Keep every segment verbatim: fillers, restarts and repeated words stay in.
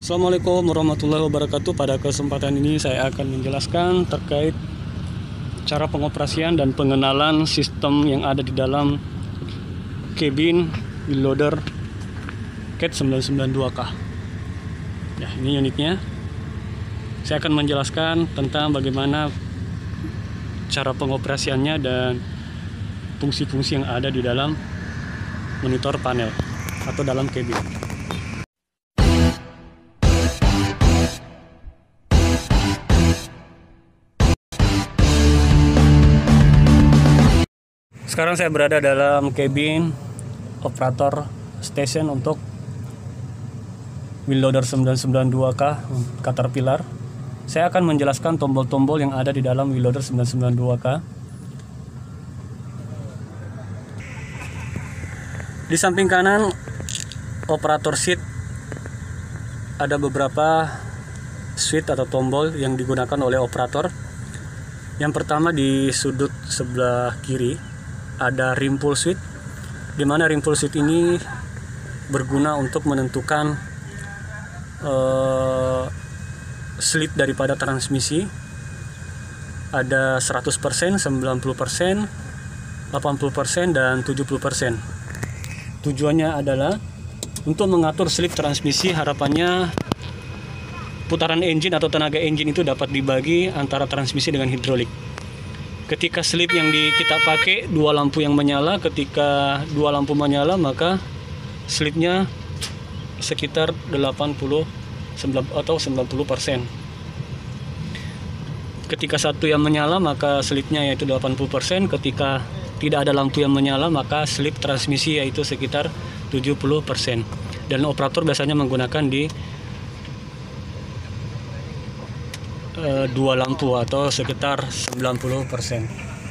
Assalamualaikum warahmatullahi wabarakatuh. Pada kesempatan ini saya akan menjelaskan terkait cara pengoperasian dan pengenalan sistem yang ada di dalam kabin wheel loader Cat sembilan sembilan dua K. Ya, ini unitnya. Saya akan menjelaskan tentang bagaimana cara pengoperasiannya dan fungsi-fungsi yang ada di dalam monitor panel atau dalam kabin. Sekarang saya berada dalam kabin operator station untuk wheel loader sembilan sembilan dua K Caterpillar. Saya akan menjelaskan tombol-tombol yang ada di dalam wheel loader sembilan sembilan dua K. Di samping kanan operator seat ada beberapa switch atau tombol yang digunakan oleh operator. Yang pertama di sudut sebelah kiri ada rim pull switch, di mana rim pull switch ini berguna untuk menentukan uh, slip daripada transmisi. Ada seratus persen, sembilan puluh persen, delapan puluh persen, dan tujuh puluh persen. Tujuannya adalah untuk mengatur slip transmisi. Harapannya putaran engine atau tenaga engine itu dapat dibagi antara transmisi dengan hidrolik. Ketika slip yang di, kita pakai dua lampu yang menyala, ketika dua lampu menyala maka slipnya sekitar delapan puluh atau sembilan puluh persen. Ketika satu yang menyala maka slipnya yaitu delapan puluh persen. Ketika tidak ada lampu yang menyala maka slip transmisi yaitu sekitar tujuh puluh persen. Dan operator biasanya menggunakan di dua lampu atau sekitar sembilan puluh persen.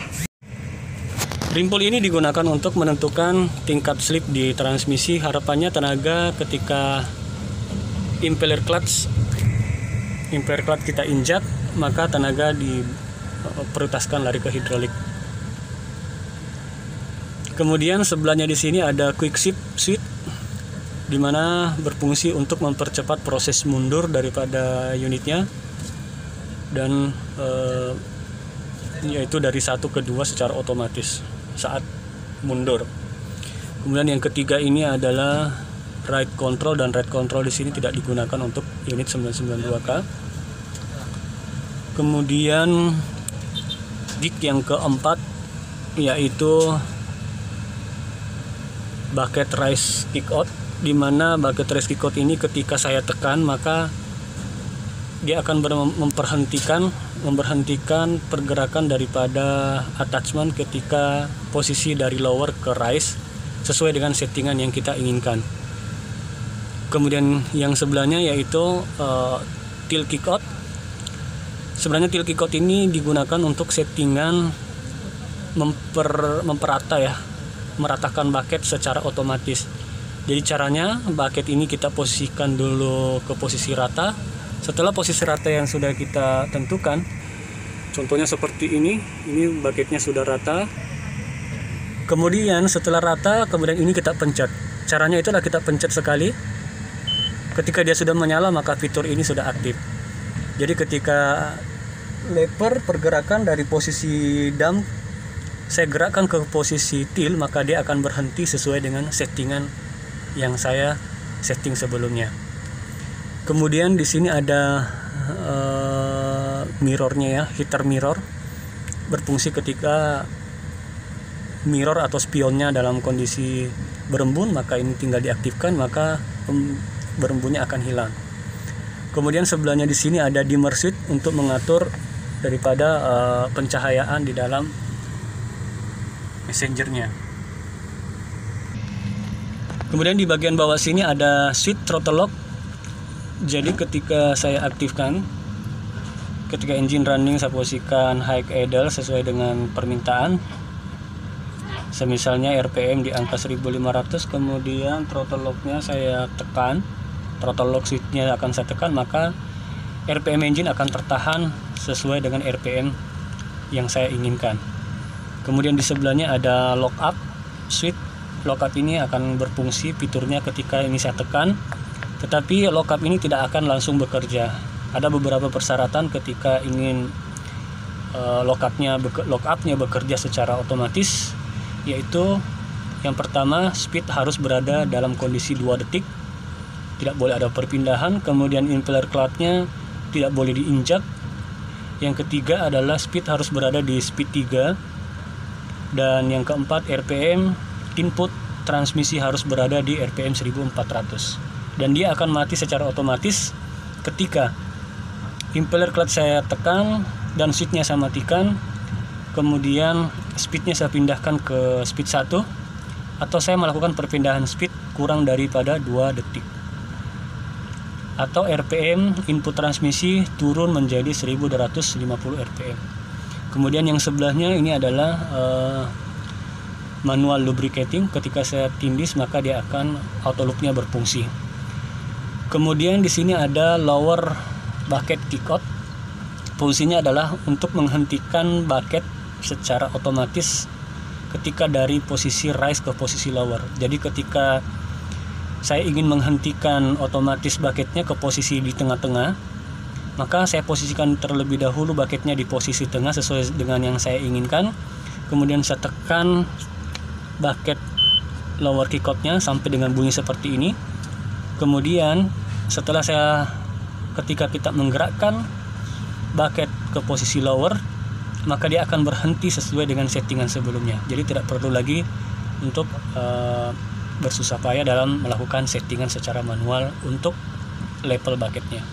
Rim pull ini digunakan untuk menentukan tingkat slip di transmisi. Harapannya tenaga ketika impeller clutch impeller clutch kita injak, maka tenaga diprioritaskan lari ke hidrolik. Kemudian sebelahnya di sini ada quick shift switch, di mana berfungsi untuk mempercepat proses mundur daripada unitnya, dan eh, yaitu dari satu ke dua secara otomatis saat mundur. Kemudian yang ketiga ini adalah ride control, dan ride control di sini tidak digunakan untuk unit sembilan sembilan dua K. Kemudian gig yang keempat yaitu bucket raise kick out, di mana bucket raise kick out ini ketika saya tekan maka dia akan memperhentikan memberhentikan pergerakan daripada attachment ketika posisi dari lower ke rise sesuai dengan settingan yang kita inginkan. Kemudian yang sebelahnya yaitu uh, tilt kick out. Sebenarnya tilt kick out ini digunakan untuk settingan memper, memperata ya, meratakan bucket secara otomatis. Jadi caranya bucket ini kita posisikan dulu ke posisi rata. Setelah posisi rata yang sudah kita tentukan, contohnya seperti ini, ini bucketnya sudah rata. Kemudian setelah rata, kemudian ini kita pencet. Caranya itulah kita pencet sekali. Ketika dia sudah menyala, maka fitur ini sudah aktif. Jadi ketika lever pergerakan dari posisi dump, saya gerakkan ke posisi tilt, maka dia akan berhenti sesuai dengan settingan yang saya setting sebelumnya. Kemudian di sini ada uh, mirrornya ya, heater mirror, berfungsi ketika mirror atau spionnya dalam kondisi berembun, maka ini tinggal diaktifkan, maka um, berembunnya akan hilang. Kemudian sebelahnya di sini ada dimmer switch untuk mengatur daripada uh, pencahayaan di dalam messengernya. Kemudian di bagian bawah sini ada switch throttle lock. Jadi ketika saya aktifkan, ketika engine running saya posisikan high idle sesuai dengan permintaan. Semisalnya R P M di angka seribu lima ratus, kemudian throttle lock-nya saya tekan, throttle lock switch-nya akan saya tekan, maka R P M engine akan tertahan sesuai dengan R P M yang saya inginkan. Kemudian di sebelahnya ada lock up switch. Lock up ini akan berfungsi fiturnya ketika ini saya tekan, Tetapi lockup ini tidak akan langsung bekerja. Ada beberapa persyaratan ketika ingin uh, lockupnya lockupnya bekerja secara otomatis, yaitu yang pertama, speed harus berada dalam kondisi dua detik, tidak boleh ada perpindahan. Kemudian impeller clutch-nya tidak boleh diinjak. Yang ketiga adalah speed harus berada di speed tiga. Dan yang keempat, R P M input transmisi harus berada di R P M seribu empat ratus. Dan dia akan mati secara otomatis ketika impeller clutch saya tekan dan switch-nya saya matikan, kemudian speed-nya saya pindahkan ke speed satu, atau saya melakukan perpindahan speed kurang daripada dua detik, atau R P M input transmisi turun menjadi seribu dua ratus lima puluh R P M. Kemudian yang sebelahnya ini adalah uh, manual lubricating. Ketika saya tindis maka dia akan auto loop-nya berfungsi. Kemudian di sini ada lower bucket kickout. Fungsinya adalah untuk menghentikan bucket secara otomatis ketika dari posisi rise ke posisi lower. Jadi ketika saya ingin menghentikan otomatis bucketnya ke posisi di tengah-tengah, maka saya posisikan terlebih dahulu bucketnya di posisi tengah sesuai dengan yang saya inginkan. Kemudian saya tekan bucket lower kickout-nya sampai dengan bunyi seperti ini. Kemudian setelah saya ketika kita menggerakkan bucket ke posisi lower, maka dia akan berhenti sesuai dengan settingan sebelumnya. Jadi tidak perlu lagi untuk uh, bersusah payah dalam melakukan settingan secara manual untuk level bucketnya.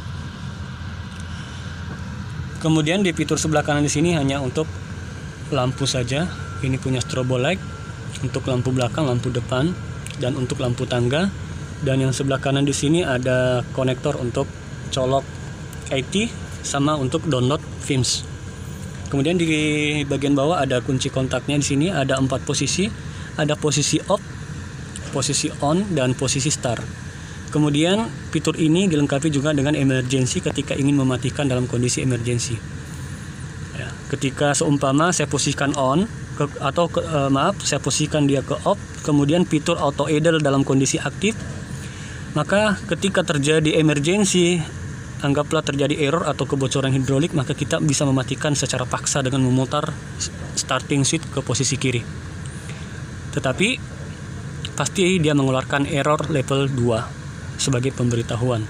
Kemudian di fitur sebelah kanan di sini hanya untuk lampu saja. Ini punya strobo light untuk lampu belakang, lampu depan, dan untuk lampu tangga. Dan yang sebelah kanan di sini ada konektor untuk colok I T sama untuk download films. Kemudian di bagian bawah ada kunci kontaknya. Di sini ada empat posisi, ada posisi off, posisi on, dan posisi start. Kemudian fitur ini dilengkapi juga dengan emergency ketika ingin mematikan dalam kondisi emergency. Ya, ketika seumpama saya posisikan on ke, atau ke, eh, maaf saya posisikan dia ke off, kemudian fitur auto idle dalam kondisi aktif, maka ketika terjadi emergency, anggaplah terjadi error atau kebocoran hidrolik, maka kita bisa mematikan secara paksa dengan memutar starting switch ke posisi kiri. Tetapi pasti dia mengeluarkan error level dua sebagai pemberitahuan.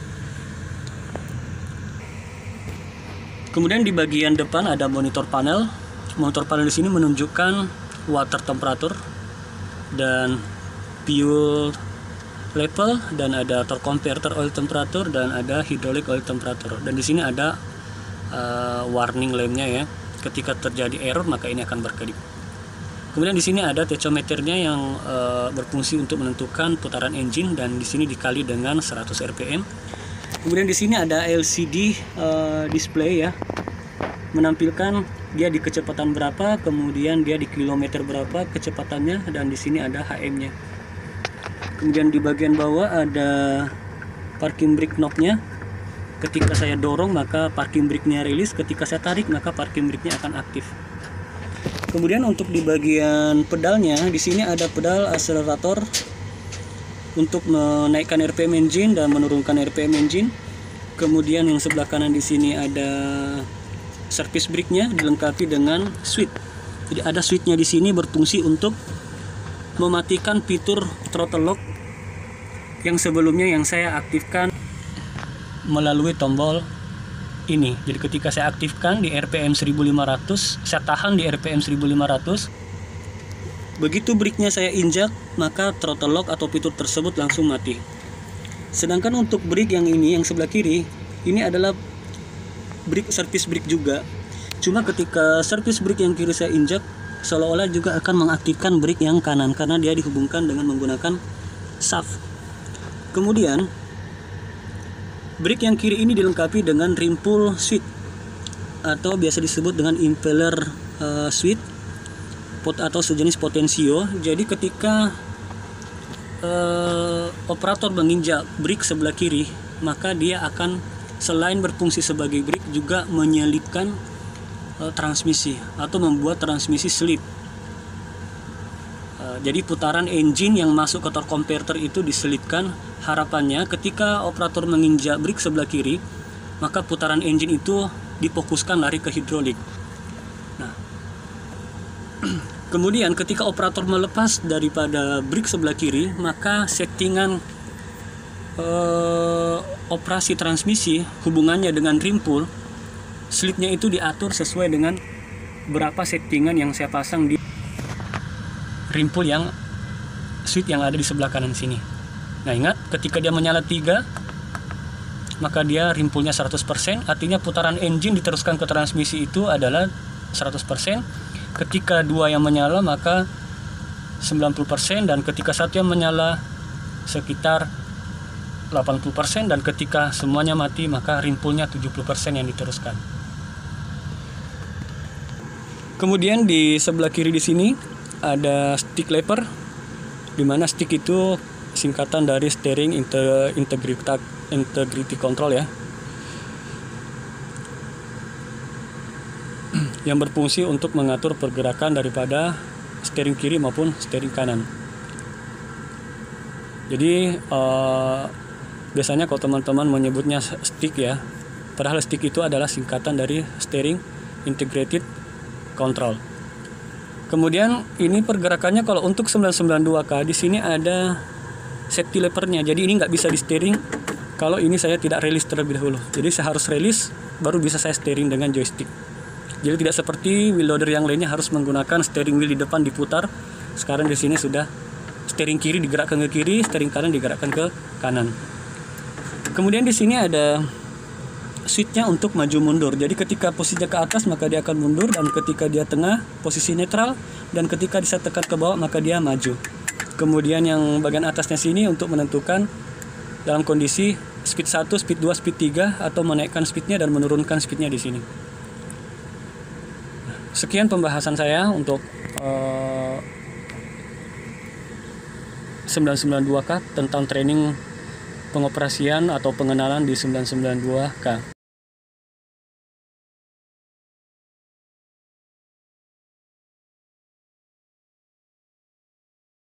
Kemudian di bagian depan ada monitor panel. Monitor panel di sini menunjukkan water temperature dan fuel level, dan ada torque converter oil temperature, dan ada hydraulic oil temperature. Dan di sini ada uh, warning lampnya ya. Ketika terjadi error maka ini akan berkedip. Kemudian di sini ada tachometernya yang uh, berfungsi untuk menentukan putaran engine, dan di sini dikali dengan seratus R P M. Kemudian di sini ada L C D uh, display ya, menampilkan dia di kecepatan berapa, kemudian dia di kilometer berapa kecepatannya, dan di sini ada H M-nya. Kemudian di bagian bawah ada parking brake knob-nya. Ketika saya dorong maka parking brake-nya rilis, ketika saya tarik maka parking brake-nya akan aktif. Kemudian untuk di bagian pedalnya, di sini ada pedal akselerator untuk menaikkan R P M engine dan menurunkan R P M engine. Kemudian yang sebelah kanan di sini ada service brake-nya dilengkapi dengan switch. Jadi ada switch-nya di sini berfungsi untuk mematikan fitur throttle lock yang sebelumnya yang saya aktifkan melalui tombol ini. Jadi ketika saya aktifkan di R P M seribu lima ratus, saya tahan di R P M seribu lima ratus. Begitu brake-nya saya injak, maka throttle lock atau fitur tersebut langsung mati. Sedangkan untuk brake yang ini, yang sebelah kiri, ini adalah brake service brake juga. Cuma ketika service brake yang kiri saya injak, seolah-olah juga akan mengaktifkan brake yang kanan karena dia dihubungkan dengan menggunakan shaft. Kemudian brake yang kiri ini dilengkapi dengan rim pull switch atau biasa disebut dengan impeller uh, switch pot atau sejenis potensio. Jadi ketika uh, operator menginjak brake sebelah kiri, maka dia akan selain berfungsi sebagai brake juga menyelipkan uh, transmisi atau membuat transmisi selip. Uh, jadi putaran engine yang masuk ke torque converter itu diselipkan. Harapannya ketika operator menginjak brake sebelah kiri, maka putaran engine itu difokuskan lari ke hidrolik. Nah, kemudian ketika operator melepas daripada brake sebelah kiri, maka settingan eh, operasi transmisi hubungannya dengan rim pull, slipnya itu diatur sesuai dengan berapa settingan yang saya pasang di rim pull yang switch yang ada di sebelah kanan sini. Nah, ingat ketika dia menyala tiga, maka dia rim pullnya seratus persen, artinya putaran engine diteruskan ke transmisi itu adalah seratus persen. Ketika dua yang menyala maka sembilan puluh persen, dan ketika satu yang menyala sekitar delapan puluh persen, dan ketika semuanya mati maka rim pullnya tujuh puluh persen yang diteruskan. Kemudian di sebelah kiri di sini ada stick lever, di mana stick itu singkatan dari steering integrity integrity control ya, yang berfungsi untuk mengatur pergerakan daripada steering kiri maupun steering kanan. Jadi uh, biasanya kalau teman-teman menyebutnya stick ya, padahal stick itu adalah singkatan dari steering integrated control. Kemudian ini pergerakannya kalau untuk sembilan sembilan dua K di sini ada safety levernya. Jadi ini nggak bisa di steering kalau ini saya tidak rilis terlebih dahulu. Jadi saya harus rilis baru bisa saya steering dengan joystick. Jadi tidak seperti wheel loader yang lainnya harus menggunakan steering wheel di depan diputar. Sekarang di sini sudah steering kiri digerakkan ke kiri, steering kanan digerakkan ke kanan. Kemudian di sini ada switchnya untuk maju mundur. Jadi ketika posisinya ke atas maka dia akan mundur, dan ketika dia tengah posisi netral, dan ketika saya tekan ke bawah maka dia maju. Kemudian yang bagian atasnya sini untuk menentukan dalam kondisi speed satu, speed dua, speed tiga, atau menaikkan speednya dan menurunkan speednya di sini. Sekian pembahasan saya untuk uh, sembilan sembilan dua K tentang training pengoperasian atau pengenalan di sembilan sembilan dua K.